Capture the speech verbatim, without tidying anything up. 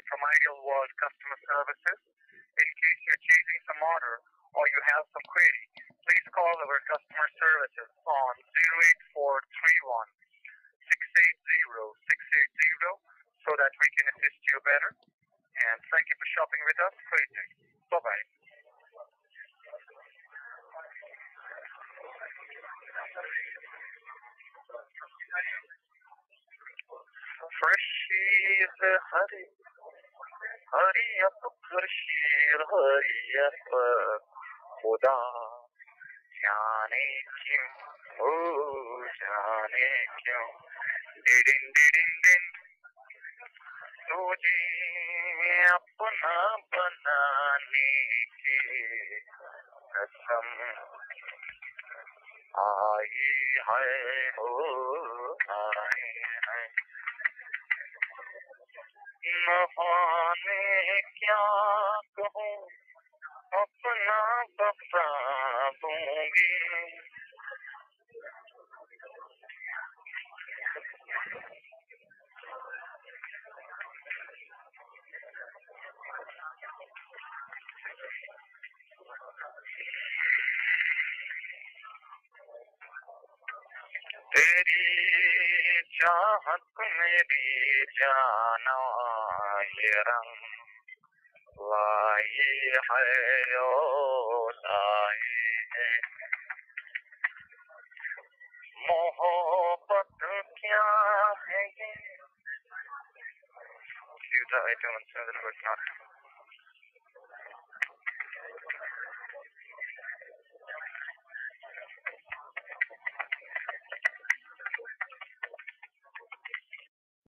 from Ideal World Customer Services. In case you're chasing some order or you have some query, please call our customer services on zero eight four three one six eight zero six eight zero so that we can assist you better. And thank you for shopping with us. Great day. Bye-bye. Farshid Hari Hari Ap Farshid Hari Ap Khuda जाने क्यों ओ जाने क्यों डिडिन डिडिन दिन तुझे अपना बनाने की कसम आई है हो आई है न जाने क्या कहूँ अपना बता दूंगी तेरी चाहत मेरी जाना ये रंग लाई है ओ लाई है मोहब्बत क्या है ये? Few item and seven